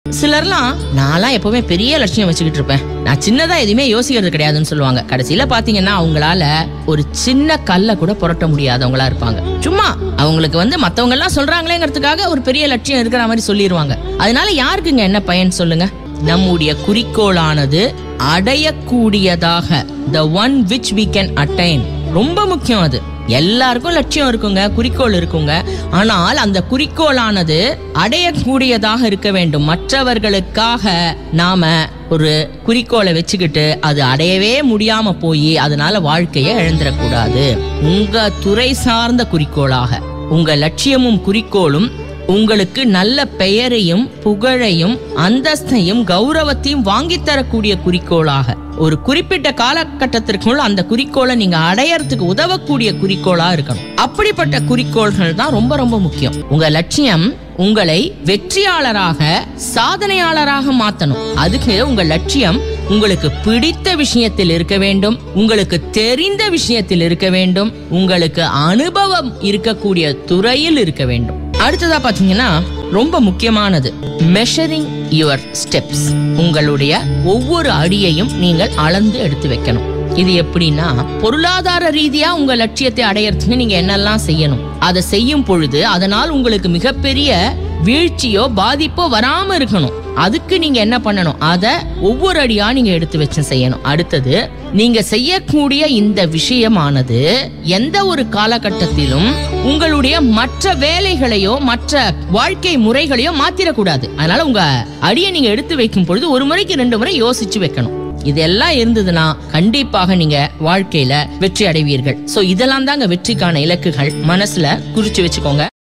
சிலர்லாம் நான்லாம் எப்பவுமே பெரிய லட்சியம் வச்சுக்கிட்டு இருப்பேன், நான் சின்னதா எதுவுமே யோசிக்கிறது கிடையாதுன்னு சொல்லுவாங்க. கடைசியில பாத்தீங்கன்னா அவங்களால ஒரு சின்ன கல்ல கூட புரட்ட முடியாதவங்களா இருப்பாங்க. சும்மா அவங்களுக்கு மத்தவங்க எல்லாம் சொல்றாங்களேங்கிறதுக்காக ஒரு பெரிய லட்சியம் இருக்கிற மாதிரி சொல்லிடுவாங்க. அதனால யாருக்குங்க என்ன பயன் சொல்லுங்க? நம்முடைய குறிக்கோளானது அடையக்கூடியதாக, the one which we can attain, ரொம்ப முக்கியம். அது எல்லாருக்கும் லட்சியம் இருக்குங்க, குறிக்கோள் இருக்குங்க. ஆனால் அந்த குறிக்கோளானது அடையக்கூடியதாக இருக்க வேண்டும். மற்றவர்களுக்காக நாம ஒரு குறிக்கோளை வச்சுக்கிட்டு அது அடையவே முடியாம போய் அதனால வாழ்க்கையை இழந்துடக்கூடாது. உங்க துறை சார்ந்த குறிக்கோளாக உங்க லட்சியமும் குறிக்கோளும் உங்களுக்கு நல்ல பெயரையும் புகழையும் அந்தஸ்தையும் கௌரவத்தையும் வாங்கி தரக்கூடிய குறிக்கோளாக, ஒரு குறிப்பிட்ட காலகட்டத்திற்குள் அந்த குறிக்கோளை நீங்க அடையறதுக்கு உதவக்கூடிய குறிக்கோளா இருக்கணும். அப்படிப்பட்ட குறிக்கோள்கள் தான் ரொம்ப ரொம்ப முக்கியம். உங்க லட்சியம் உங்களை வெற்றியாளராக, சாதனையாளராக மாத்தணும். அதுக்கு உங்க லட்சியம் உங்களுக்கு பிடித்த விஷயத்தில் இருக்க வேண்டும், உங்களுக்கு தெரிந்த விஷயத்தில் இருக்க வேண்டும், உங்களுக்கு அனுபவம் இருக்கக்கூடிய துறையில் இருக்க வேண்டும். அடுத்ததா பாத்தீங்கன்னா ரொம்ப முக்கியமானது மெஷரிங் யுவர் ஸ்டெப்ஸ். உங்களுடைய ஒவ்வொரு அடியையும் நீங்கள் அளந்து எடுத்து வைக்கணும். இது எப்படின்னா, பொருளாதார ரீதியா உங்க லட்சியத்தை அடையறதுக்கு நீங்க என்னெல்லாம் செய்யணும், அதை செய்யும் பொழுது அதனால் உங்களுக்கு மிகப்பெரிய வீழ்ச்சியோ பாதிப்போ வராம இருக்கணும். அதுக்கு நீங்க என்ன பண்ணணும், அத ஒவ்வொரு அடியா நீங்க எடுத்து வச்சு செய்யணும். அடுத்தது, நீங்க செய்யக்கூடிய இந்த விஷயமானது எந்த ஒரு காலகட்டத்திலும் உங்களுடைய மற்ற வேலைகளையோ மற்ற வாழ்க்கை முறைகளையோ மாத்திரக்கூடாது. அதனால உங்க அடியை நீங்க எடுத்து வைக்கும் பொழுது ஒரு முறைக்கு 2 முறை யோசிச்சு வைக்கணும். இதெல்லாம் இருந்ததுன்னா கண்டிப்பாக நீங்க வாழ்க்கையில வெற்றி அடைவீர்கள். சோ இதெல்லாம் தாங்க வெற்றிக்கான இலக்குகள். மனசுல குறிச்சு வச்சுக்கோங்க.